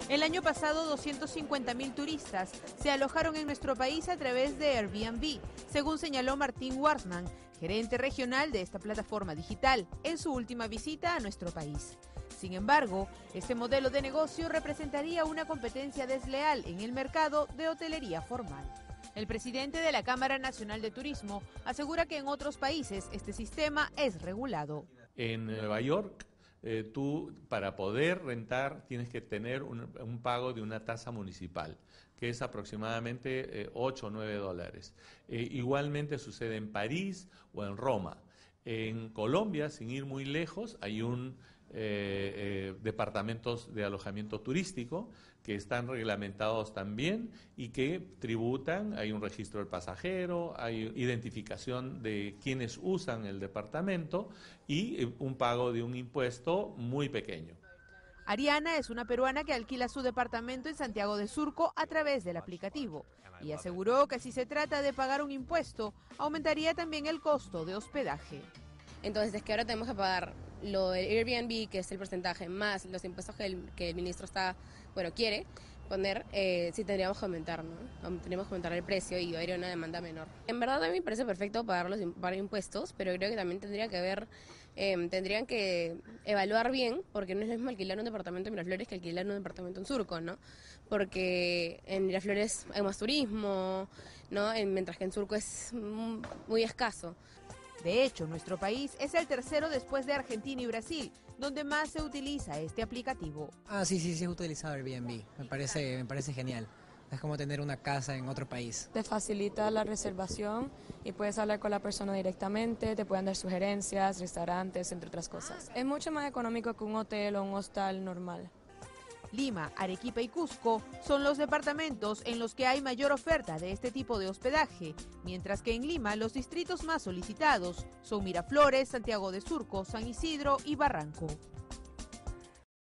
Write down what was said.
El año pasado, 250.000 turistas se alojaron en nuestro país a través de Airbnb, según señaló Martín Warsman, gerente regional de esta plataforma digital, en su última visita a nuestro país. Sin embargo, este modelo de negocio representaría una competencia desleal en el mercado de hotelería formal. El presidente de la Cámara Nacional de Turismo asegura que en otros países este sistema es regulado. En Nueva York, tú para poder rentar tienes que tener un pago de una tasa municipal, que es aproximadamente 8 o 9 dólares. Igualmente sucede en París o en Roma. En Colombia, sin ir muy lejos, hay departamentos de alojamiento turístico que están reglamentados también y que tributan. Hay un registro del pasajero, hay identificación de quienes usan el departamento y un pago de un impuesto muy pequeño. Ariana es una peruana que alquila su departamento en Santiago de Surco a través del aplicativo y aseguró que si se trata de pagar un impuesto, aumentaría también el costo de hospedaje. Entonces es que ahora tenemos que pagar lo del Airbnb, que es el porcentaje, más los impuestos que el ministro quiere poner, sí tendríamos que aumentar, ¿no? Tendríamos que aumentar el precio y habría una demanda menor. En verdad a mí me parece perfecto pagar impuestos, pero creo que también tendrían que evaluar bien, porque no es lo mismo alquilar un departamento en Miraflores que alquilar un departamento en Surco, ¿no? Porque en Miraflores hay más turismo, ¿no? Mientras que en Surco es muy escaso. De hecho, nuestro país es el tercero después de Argentina y Brasil, donde más se utiliza este aplicativo. Sí, he utilizado Airbnb. Me parece genial. Es como tener una casa en otro país. Te facilita la reservación y puedes hablar con la persona directamente, te pueden dar sugerencias, restaurantes, entre otras cosas. Es mucho más económico que un hotel o un hostal normal. Lima, Arequipa y Cusco son los departamentos en los que hay mayor oferta de este tipo de hospedaje, mientras que en Lima los distritos más solicitados son Miraflores, Santiago de Surco, San Isidro y Barranco.